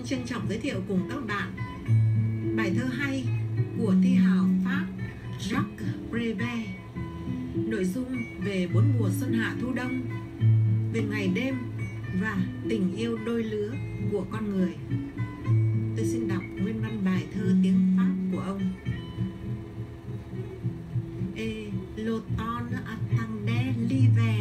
trân trọng giới thiệu cùng các bạn bài thơ hay của thi hào Pháp Jacques Prévert. Nội dung về 4 mùa xuân hạ thu đông, về ngày đêm và tình yêu đôi lứa của con người. Tôi xin đọc nguyên văn bài thơ tiếng Pháp của ông. Et l'automne attendait l'hiver,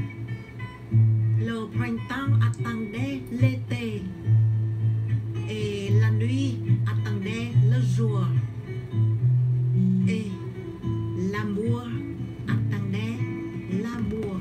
le printemps attendait l'été, et la nuit attendait le jour, et l'amour attendait l'amour.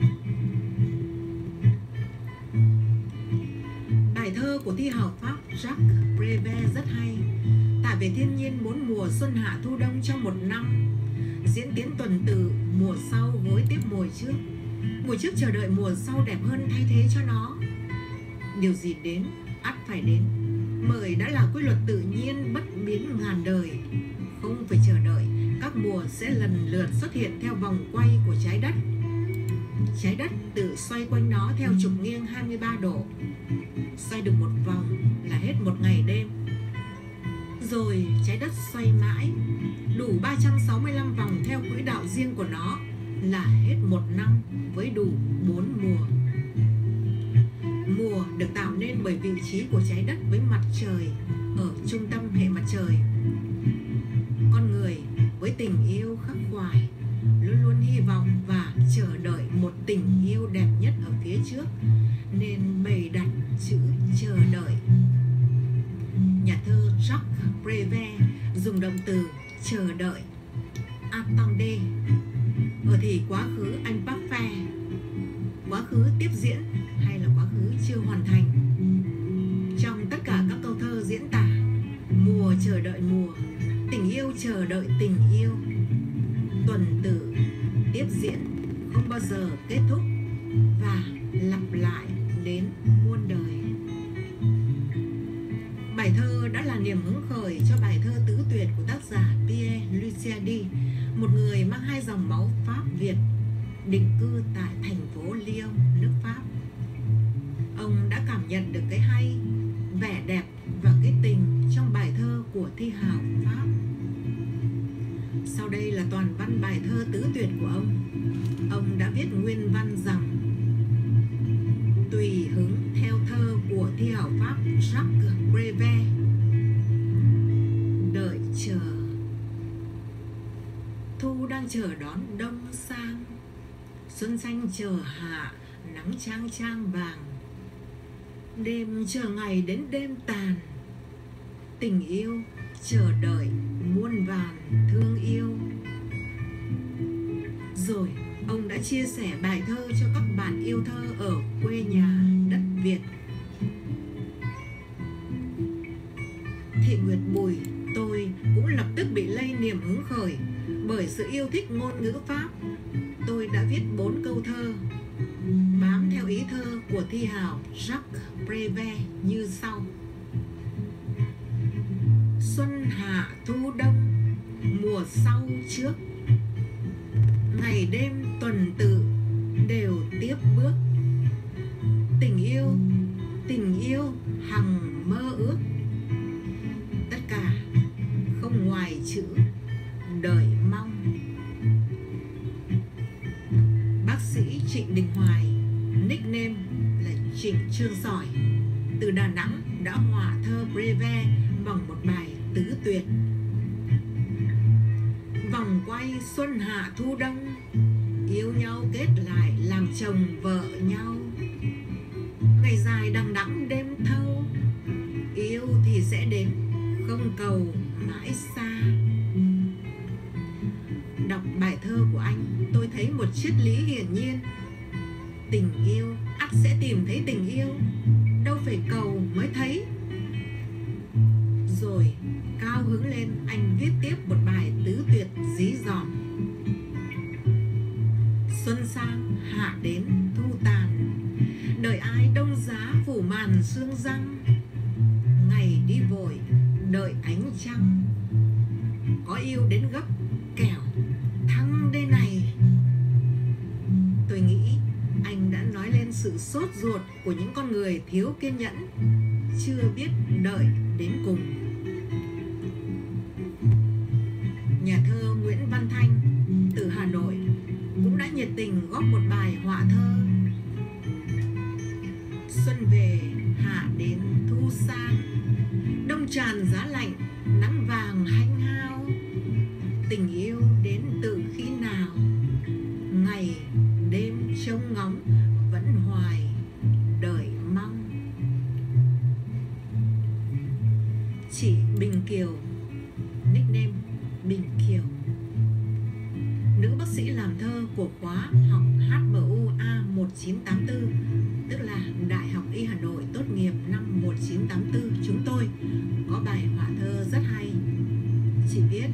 Bài thơ của thi hào Pháp Jacques Prévert rất hay, tả về thiên nhiên 4 mùa xuân hạ thu đông trong một năm, diễn tiến tuần tự mùa sau gối tiếp mùa trước. Mùa trước chờ đợi mùa sau đẹp hơn thay thế cho nó. Điều gì đến, ắt phải đến, bởi đã là quy luật tự nhiên bất biến ngàn đời. Không phải chờ đợi, các mùa sẽ lần lượt xuất hiện theo vòng quay của trái đất. Trái đất tự xoay quanh nó theo trục nghiêng 23 độ. Xoay được một vòng là hết một ngày đêm. Rồi trái đất xoay mãi, đủ 365 vòng theo quỹ đạo riêng của nó là hết một năm với đủ 4 mùa. Mùa được tạo nên bởi vị trí của trái đất với mặt trời ở trung tâm hệ mặt trời. Con người với tình yêu khắc khoải luôn luôn hy vọng và chờ đợi một tình yêu đẹp nhất ở phía trước, nên bày đặt chữ chờ đợi. Nhà thơ Jacques Prévert dùng động từ chờ đợi, attendez, ở thì quá khứ imparfait, quá khứ tiếp diễn hay là quá khứ chưa hoàn thành. Trong tất cả các câu thơ diễn tả mùa chờ đợi mùa, tình yêu chờ đợi tình yêu, tuần tự tiếp diễn không bao giờ kết thúc và lặp lại đến muôn đời. Bài thơ đã là niềm hứng khởi cho bài thơ tứ tuyệt của tác giả Pierre Luciadi, một người mang 2 dòng máu Pháp Việt, định cư tại thành phố Lyon, nước Pháp. Ông đã cảm nhận được cái hay, vẻ đẹp và cái tình trong bài thơ của thi hào Pháp. Sau đây là toàn văn bài thơ tứ tuyệt của ông. Ông đã viết nguyên văn rằng: tùy hứng theo thơ của thi hào Pháp Jacques Prévert. Đợi chờ. Thu đang chờ đón đông sang, xuân xanh chờ hạ, nắng chang chang vàng. Đêm chờ ngày đến đêm tàn, tình yêu chờ đợi muôn vàn thương yêu. Rồi ông đã chia sẻ bài thơ cho các bạn yêu thơ ở quê nhà đất Việt. Thị Nguyệt Bùi, tôi cũng lập tức bị lây niềm hứng khởi bởi sự yêu thích ngôn ngữ Pháp. Tôi đã viết 4 câu thơ bám theo ý thơ của thi hào Jacques Prévert như sau: xuân hạ thu đông, mùa sau trước, ngày đêm tuần tự đều tiếp bước. Tình yêu hằng mơ ước, tất cả không ngoài chữ đợi mong. Bác sĩ Trịnh Đình Hoài, nickname là Trịnh Trương Sỏi, từ Đà Nẵng đã hòa thơ Prévert bằng một bài tứ tuyệt. Vòng quay xuân hạ thu đông, yêu nhau kết lại làm chồng vợ nhau. Ngày dài đằng đẵng đêm thâu, yêu thì sẽ đến, không cầu mãi xa. Đọc bài thơ của anh, tôi thấy một triết lý hiển nhiên: tình yêu ắt sẽ tìm thấy tình yêu, đâu phải cầu mới thấy. Rồi cao hứng lên, anh viết tiếp một bài tứ tuyệt dí dỏm: xuân sang hạ đến thu tàn, đợi ai đông giá phủ màn sương răng. Ngày đi vội đợi ánh trăng, có yêu đến gấp kẻo thăng đây này. Tôi nghĩ anh đã nói lên sự sốt ruột của những con người thiếu kiên nhẫn, chưa biết đợi đến cùng. Nhà thơ Nguyễn Văn Thanh từ Hà Nội cũng đã nhiệt tình góp một bài họa thơ. Xuân về hạ đến thu sang, đông tràn giá lạnh, nắng vàng hanh hao. Tình yêu đến từ khi nào, ngày đêm trông ngóng vẫn hoài đợi mong. Chị Bình Kiều, nickname Bình Kiều, nữ bác sĩ làm thơ của khóa học HMUA 1984, tức là Đại học Y Hà Nội tốt nghiệp năm 1984. Chúng tôi có bài họa thơ rất hay. Chị viết: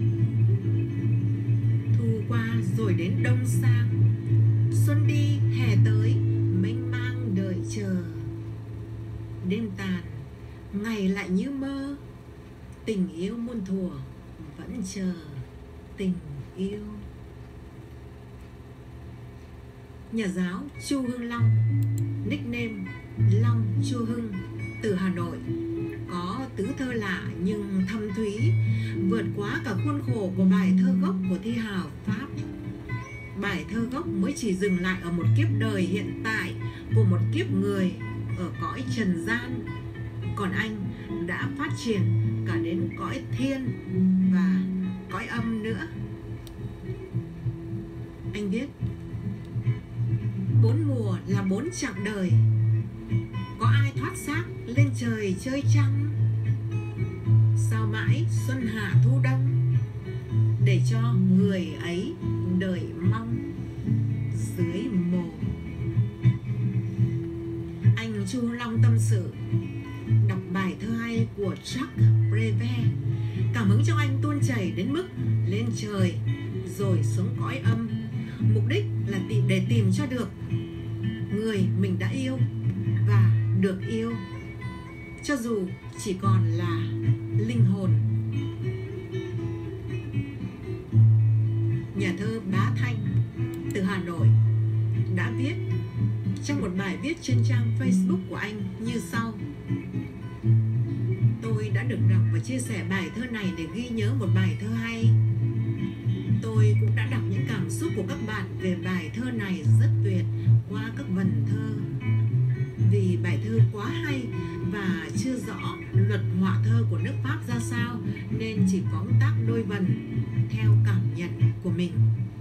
thu qua rồi đến đông sang, xuân đi hè tới, mênh mang đợi chờ. Đêm tàn, ngày lại như mơ, tình yêu muôn thuở vẫn chờ tình yêu. Nhà giáo Chu Hưng Long, nickname Long Chu Hưng, từ Hà Nội, có tứ thơ lạ nhưng thâm thúy, vượt quá cả khuôn khổ của bài thơ gốc của thi hào Pháp. Bài thơ gốc mới chỉ dừng lại ở một kiếp đời hiện tại của một kiếp người ở cõi trần gian, còn anh đã phát triển cả đến cõi thiên và cõi âm nữa. Anh viết: bốn mùa là bốn chặng đời, có ai thoát xác lên trời chơi trăng? Sao mãi xuân hạ thu đông, để cho người ấy đợi mong dưới mồ. Anh Chu Long tâm sự đọc bài thơ hay của Jacques Prévert, cảm hứng trong anh tuôn chảy đến mức lên trời rồi xuống cõi âm. Mục đích là để tìm cho được người mình đã yêu và được yêu, cho dù chỉ còn là linh hồn. Nhà thơ Bá Thanh từ Hà Nội đã viết trong một bài viết trên trang Facebook của anh như sau: tôi đã được đọc và chia sẻ bài thơ này để ghi nhớ một bài thơ hay. Tôi cũng đã đọc những cảm xúc của các bạn về bài thơ này rất tuyệt qua các vần thơ. Vì bài thơ quá hay và chưa rõ luật họa thơ của nước Pháp ra sao, nên chỉ phóng tác đôi vần theo cảm nhận của mình.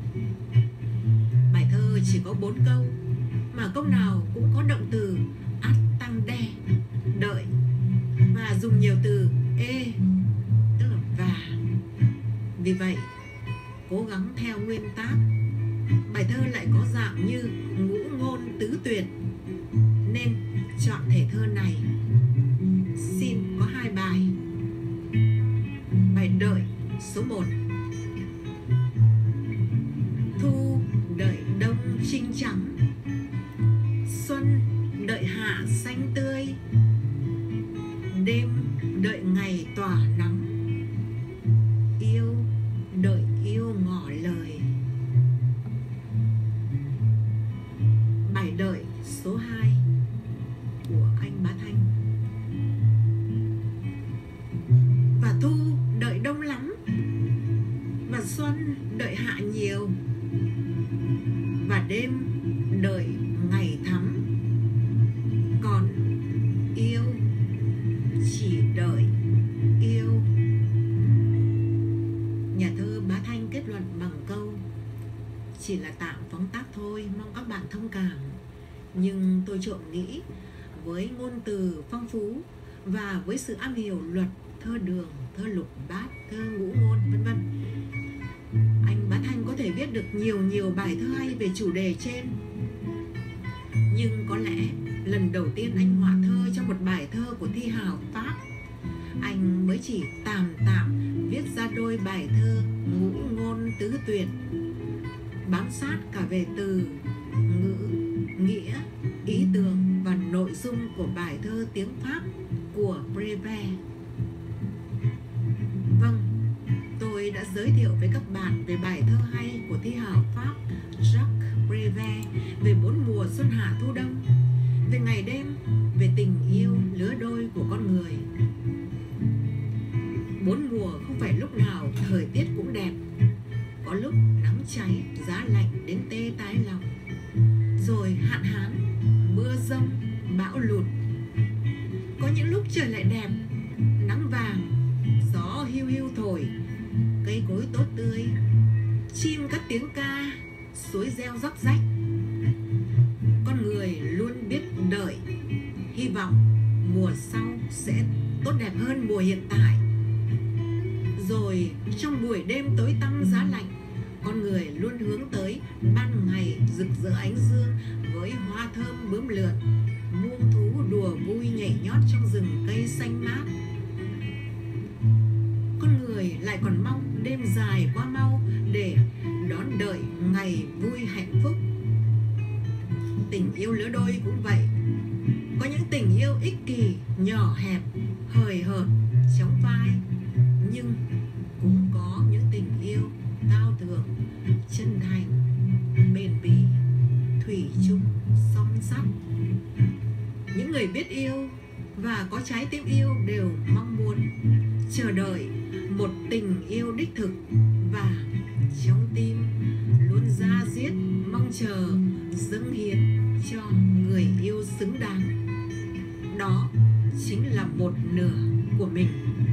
Bài thơ chỉ có 4 câu, mà câu nào cũng có động từ attendre, đợi, và dùng nhiều từ e, tức là và. Vì vậy, cố gắng theo nguyên tác, bài thơ lại có dạng như ngũ ngôn tứ tuyệt, nên chọn thể thơ này. Xin có 2 bài. Bài đợi số 1: thu đợi đông trinh trắng, xuân đợi hạ xanh tươi, đêm đợi ngày tỏa nắng, yêu đợi yêu ngỏ lời. Bài đợi số 2 của anh Bá Thanh: và thu đợi đông lắm, và xuân đợi hạ nhiều, và đêm đợi ngày thắm, còn yêu chỉ đợi yêu. Nhà thơ Bá Thanh kết luận bằng câu: chỉ là tạm phóng tác thôi, mong các bạn thông cảm. Nhưng tôi trộm nghĩ với ngôn từ phong phú và với sự am hiểu luật thơ đường, thơ lục bát, thơ ngũ ngôn, vân vân, anh Bá Thanh có thể viết được nhiều bài thơ hay về chủ đề trên. Nhưng có lẽ lần đầu tiên anh họa thơ trong một bài thơ của thi hào Pháp, anh mới chỉ tạm viết ra đôi bài thơ ngũ ngôn tứ tuyệt, bám sát cả về từ, ngữ, nghĩa, ý tưởng và nội dung của bài thơ tiếng Pháp của Prévert. Vâng, tôi đã giới thiệu với các bạn về bài thơ hay của thi hào Pháp Jacques Prévert, về 4 mùa xuân hạ thu đông, về ngày đêm, về tình yêu lứa đôi của con người. Bốn mùa không phải lúc nào thời tiết cũng đẹp. Có lúc nắng cháy, giá lạnh đến tê tái lòng, rồi hạn hán, mưa giông, bão lụt. Có những lúc trời lại đẹp, nắng vàng, gió hiu hiu thổi, cây cối tốt tươi, chim cất tiếng ca, suối reo róc rách. Con người luôn biết đợi, hy vọng mùa sau sẽ tốt đẹp hơn mùa hiện tại. Rồi trong buổi đêm tối tăm giá lạnh, con người luôn hướng tới ban ngày rực rỡ ánh dương với hoa thơm bướm lượn, muông thú đùa vui nhảy nhót trong rừng cây xanh mát. Con người lại còn mong đêm dài qua mau để đón đợi ngày vui hạnh phúc. Tình yêu lứa đôi cũng vậy. Có những tình yêu ích kỷ, nhỏ hẹp, hời hợt, chóng vai, nhưng cũng có những tình yêu cao thượng, chân thành, bền bỉ, thủy chung, son sắt. Những người biết yêu và có trái tim yêu đều mong muốn, chờ đợi một tình yêu đích thực, và trong tim luôn da diết mong chờ dâng hiến cho người yêu xứng đáng. Đó chính là một nửa của mình.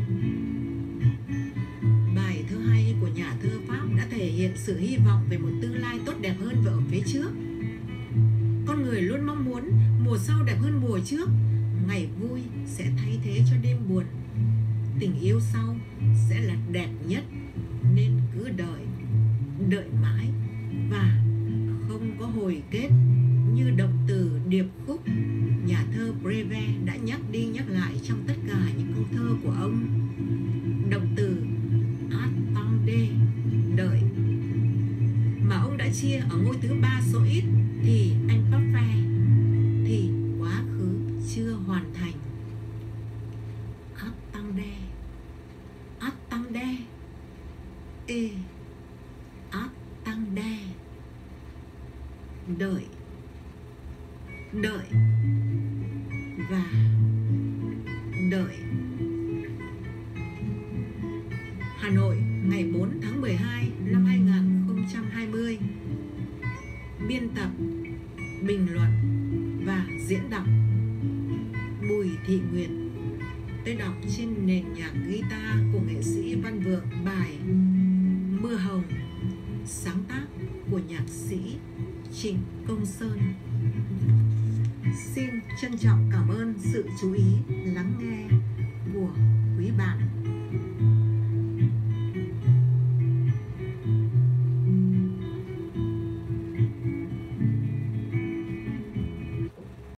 Bài thơ hay của nhà thơ Pháp đã thể hiện sự hy vọng về một tương lai tốt đẹp hơn và ở phía trước. Con người luôn mong muốn mùa sau đẹp hơn mùa trước, ngày vui sẽ thay thế cho đêm buồn. Tình yêu sau sẽ là đẹp nhất, nên cứ đợi, đợi mãi và không có hồi kết. Như động từ điệp khúc, nhà thơ Prévert đã nhắc đi nhắc lại trong tất cả những câu thơ của ông. Động từ attendre, đợi, mà ông đã chia ở ngôi thứ 3 số ít thì imparfait, thì quá khứ chưa hoàn thành. Attendre, attendre, et attendre, đợi, đợi và đợi. Hà Nội, ngày 4 tháng 12 năm 2020. Biên tập, bình luận và diễn đọc Bùi Thị Nguyệt. Tôi đọc trên nền nhạc guitar của nghệ sĩ Văn Vượng bài Mưa Hồng, sáng tác của nhạc sĩ Trịnh Công Sơn. Xin trân trọng cảm ơn sự chú ý